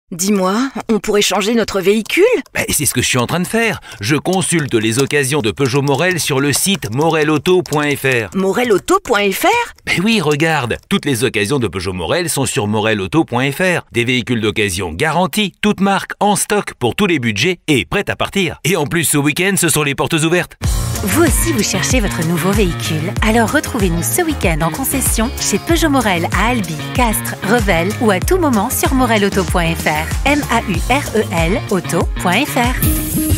Dis-moi, on pourrait changer notre véhicule? C'est ce que je suis en train de faire. Je consulte les occasions de Peugeot Morel sur le site morelauto.fr. Morelauto.fr? Oui, regarde, toutes les occasions de Peugeot Morel sont sur morelauto.fr. Des véhicules d'occasion garantis, toutes marques, en stock, pour tous les budgets et prêts à partir. Et en plus, ce week-end, ce sont les portes ouvertes. Vous aussi, vous cherchez votre nouveau véhicule? Alors retrouvez-nous ce week-end en concession chez Peugeot Morel à Albi, Castres, Revel ou à tout moment sur morelauto.fr. MAUREL auto.fr.